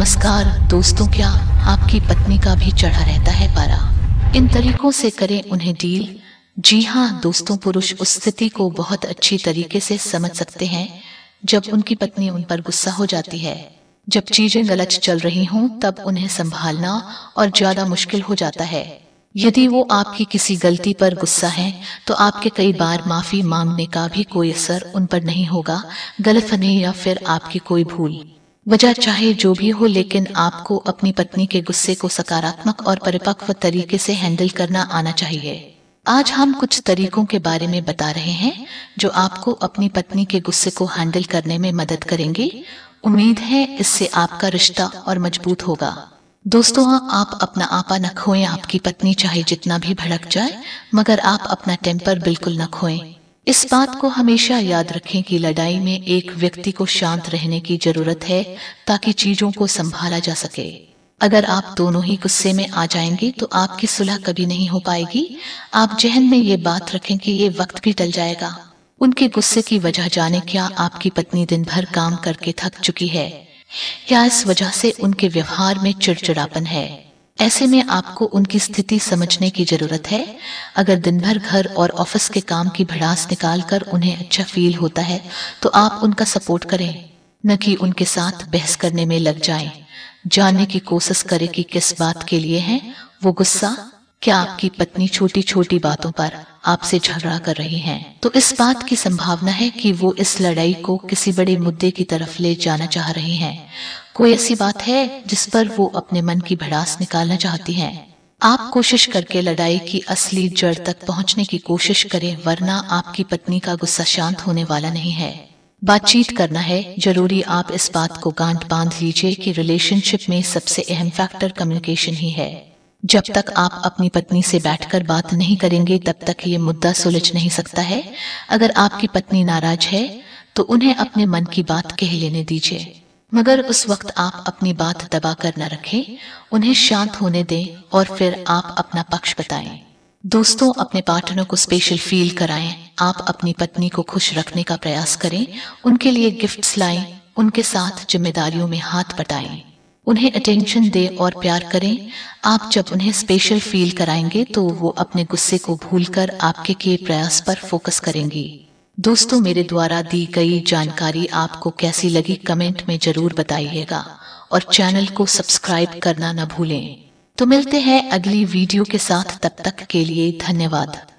नमस्कार दोस्तों, क्या आपकी पत्नी का भी चढ़ा रहता है पारा? इन तरीकों से करें उन्हें डील। जी हाँ दोस्तों, पुरुष उस स्थिति को बहुत अच्छी तरीके से समझ सकते हैं जब उनकी पत्नी उन पर गुस्सा हो जाती है। जब चीजें गलत चल रही हों तब उन्हें संभालना और ज्यादा मुश्किल हो जाता है। यदि वो आपकी किसी गलती पर गुस्सा है तो आपके कई बार माफी मांगने का भी कोई असर उन पर नहीं होगा। गलतफहमी या फिर आपकी कोई भूल, वजह चाहे जो भी हो, लेकिन आपको अपनी पत्नी के गुस्से को सकारात्मक और परिपक्व तरीके से हैंडल करना आना चाहिए। आज हम कुछ तरीकों के बारे में बता रहे हैं जो आपको अपनी पत्नी के गुस्से को हैंडल करने में मदद करेंगे। उम्मीद है इससे आपका रिश्ता और मजबूत होगा। दोस्तों, आप अपना आपा न खोएं। आपकी पत्नी चाहे जितना भी भड़क जाए, मगर आप अपना टेम्पर बिल्कुल न खोएं। इस बात को हमेशा याद रखें कि लड़ाई में एक व्यक्ति को शांत रहने की जरूरत है ताकि चीजों को संभाला जा सके। अगर आप दोनों ही गुस्से में आ जाएंगे तो आपकी सुलह कभी नहीं हो पाएगी। आप जहन में ये बात रखें कि ये वक्त भी टल जाएगा। उनके गुस्से की वजह जाने, क्या आपकी पत्नी दिन भर काम करके थक चुकी है या इस वजह से उनके व्यवहार में चिड़चिड़ापन है? ऐसे में आपको उनकी स्थिति समझने की जरूरत है। अगर दिन भर घर और ऑफिस के काम की भड़ास निकालकर उन्हें अच्छा फील होता है तो आप उनका सपोर्ट करें, न कि उनके साथ बहस करने में लग जाएं। जानने की कोशिश करें कि किस बात के लिए है वो गुस्सा। क्या आपकी पत्नी छोटी छोटी बातों पर आपसे झगड़ा कर रही हैं? तो इस बात की संभावना है कि वो इस लड़ाई को किसी बड़े मुद्दे की तरफ ले जाना चाह रही हैं। कोई ऐसी बात है जिस पर वो अपने मन की भड़ास निकालना चाहती हैं। आप कोशिश करके लड़ाई की असली जड़ तक पहुंचने की कोशिश करें, वरना आपकी पत्नी का गुस्सा शांत होने वाला नहीं है। बातचीत करना है जरूरी। आप इस बात को गांठ बांध लीजिए कि रिलेशनशिप में सबसे अहम फैक्टर कम्युनिकेशन ही है। जब तक आप अपनी पत्नी से बैठकर बात नहीं करेंगे तब तक ये मुद्दा सुलझ नहीं सकता है। अगर आपकी पत्नी नाराज है तो उन्हें अपने मन की बात कह लेने दीजिए, मगर उस वक्त आप अपनी बात दबा कर न रखें। उन्हें शांत होने दें और फिर आप अपना पक्ष बताएं। दोस्तों, अपने पार्टनर को स्पेशल फील कराएं। आप अपनी पत्नी को खुश रखने का प्रयास करें, उनके लिए गिफ्ट्स लाएं, उनके साथ जिम्मेदारियों में हाथ बटाएं, उन्हें अटेंशन दें और प्यार करें। आप जब उन्हें स्पेशल फील कराएंगे तो वो अपने गुस्से को भूलकर आपके किए प्रयास पर फोकस करेंगी। दोस्तों, मेरे द्वारा दी गई जानकारी आपको कैसी लगी कमेंट में जरूर बताइएगा और चैनल को सब्सक्राइब करना न भूलें। तो मिलते हैं अगली वीडियो के साथ, तब तक के लिए धन्यवाद।